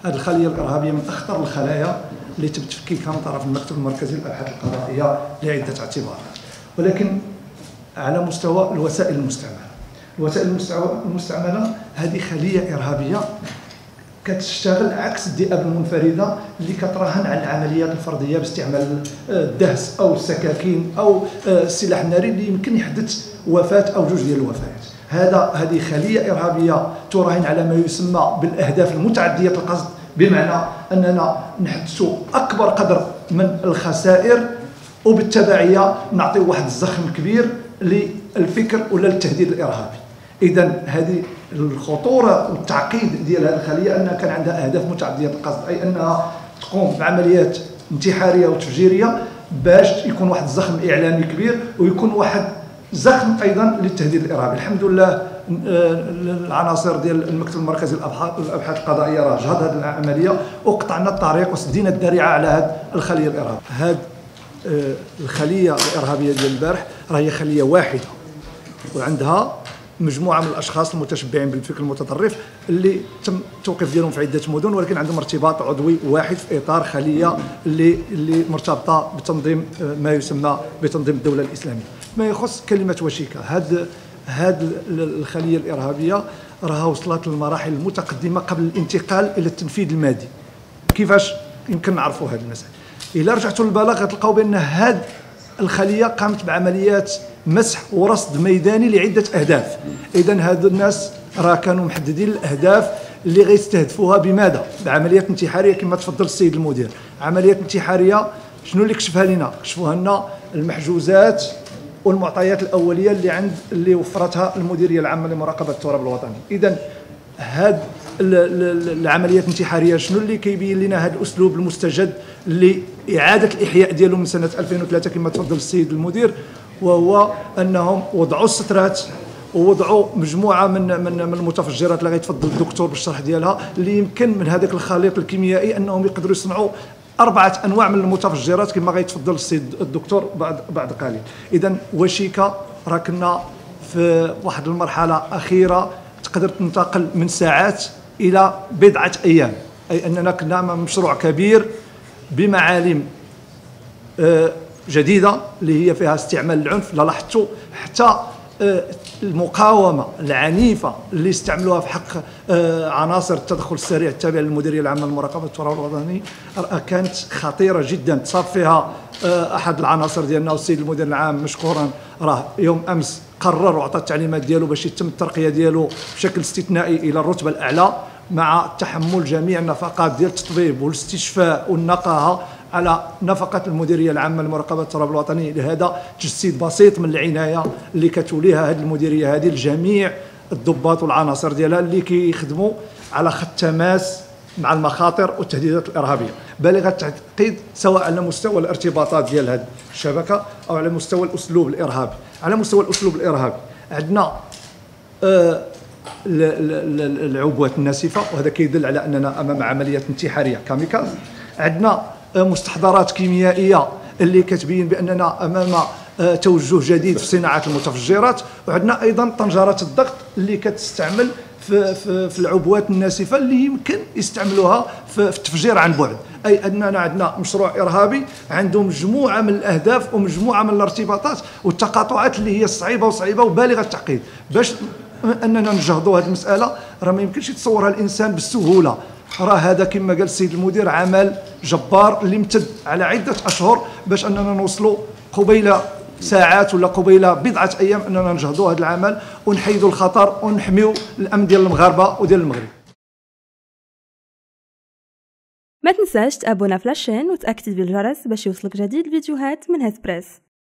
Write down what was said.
هذه الخليه الارهابيه من اخطر الخلايا اللي تم تفكيكها من طرف المكتب المركزي للابحاث القضائيه لعده اعتبارات، ولكن على مستوى الوسائل المستعمله. الوسائل المستعمله هذه خليه ارهابيه كتشتغل عكس الذئاب المنفرده اللي كتراهن على العمليات الفرديه باستعمال الدهس او السكاكين او السلاح الناري اللي يمكن يحدث وفاه او جوج ديال الوفيات. هذه خليه ارهابيه تراهن على ما يسمى بالاهداف المتعديه القصد، بمعنى اننا نحدثوا اكبر قدر من الخسائر وبالتبعيه نعطيو واحد الزخم كبير للفكر ولا للتهديد الارهابي. اذا هذه الخطوره والتعقيد ديال هذه الخليه انها كان عندها اهداف متعديه القصد، اي انها تقوم بعمليات انتحاريه وتفجيريه باش يكون واحد الزخم اعلامي كبير ويكون واحد زخم ايضا للتهديد الارهابي. الحمد لله العناصر ديال المكتب المركزي للابحاث القضائيه راه جهد هذه العمليه وقطعنا الطريق وسدينا الذريعه على هذه الخليه الارهابيه. هذه الخليه الارهابيه ديال البارح راه هي خليه واحده وعندها مجموعه من الاشخاص المتشبعين بالفكر المتطرف اللي تم التوقيف ديالهم في عده مدن، ولكن عندهم ارتباط عضوي واحد في اطار خليه اللي مرتبطه بتنظيم ما يسمى بتنظيم الدوله الاسلاميه. ما يخص كلمه وشيكه، هذه الخليه الارهابيه راها وصلت للمراحل المتقدمه قبل الانتقال الى التنفيذ المادي. كيفاش يمكن نعرفوا هذه المسائل؟ الا رجعتوا للبلاغ غتلقاو بان هذه الخليه قامت بعمليات مسح ورصد ميداني لعده اهداف. اذا هذو الناس راه كانوا محددين الاهداف اللي غيستهدفوها بماذا؟ بعمليات انتحاريه كما تفضل السيد المدير. عمليات انتحاريه شنو اللي كشفها لنا؟ كشفوها لنا المحجوزات والمعطيات الاوليه اللي وفرتها المديريه العامه لمراقبه التراب الوطني. اذا هاد العمليات الانتحاريه شنو اللي كيبين لنا هذا الاسلوب المستجد لاعاده الاحياء ديالو من سنه 2003 كما تفضل السيد المدير، وهو انهم وضعوا السترات ووضعوا مجموعه من المتفجرات اللي غيتفضل الدكتور بالشرح ديالها، اللي يمكن من هذاك الخليط الكيميائي انهم يقدروا يصنعوا 4 أنواع من المتفجرات كما غيتفضل السيد الدكتور بعد قليل. اذا وشيكه راه كنا في واحد المرحله اخيره تقدر تنتقل من ساعات الى بضعه ايام، اي اننا كنا امام مشروع كبير بمعالم جديده اللي هي فيها استعمال العنف. لاحظتوا حتى المقاومه العنيفه اللي استعملوها في حق عناصر التدخل السريع التابعه للمديريه العامه لمراقبه التراب الوطني كانت خطيره جدا. تصاب فيها احد العناصر ديالنا والسيد المدير العام مشكورا راه يوم امس قرر وعطى التعليمات ديالو باش يتم الترقيه ديالو بشكل استثنائي الى الرتبه الاعلى مع تحمل جميع النفقات ديال التطبيب والاستشفاء والنقاهه على نفقه المديريه العامه لمراقبه التراب الوطني. لهذا تجسيد بسيط من العنايه اللي كتوليها هذه المديريه هذه لجميع الضباط والعناصر ديالها اللي كيخدموا على خط تماس مع المخاطر والتهديدات الارهابيه بالغه التعقيد، سواء على مستوى الارتباطات ديال هذه الشبكه او على مستوى الاسلوب الارهابي. على مستوى الاسلوب الارهابي عندنا العبوات الناسفه، وهذا كيدل على اننا امام عمليات انتحاريه كاميكاز. عندنا مستحضرات كيميائيه اللي كتبين باننا امام توجه جديد في صناعه المتفجرات. وعندنا ايضا طنجرات الضغط اللي كتستعمل في العبوات الناسفه اللي يمكن يستعملوها في التفجير عن بعد، اي اننا عندنا مشروع ارهابي عنده مجموعه من الاهداف ومجموعه من الارتباطات والتقاطعات اللي هي صعيبه وبالغه التعقيد. باش اننا نجهضوا هذه المساله راه ما يمكنش يتصورها الانسان بالسهوله. راه هذا كما قال السيد المدير عمل جبار اللي امتد على عده اشهر باش اننا نوصلوا قبيل ساعات ولا قبيله بضعه ايام اننا نجهضوا هذا العمل ونحيدوا الخطر ونحميوا الامن ديال المغاربه وديال المغرب. ما تنساش تابونا في لاشين وتاكتيفي الجرس باش يوصلك جديد الفيديوهات من هاز بريس.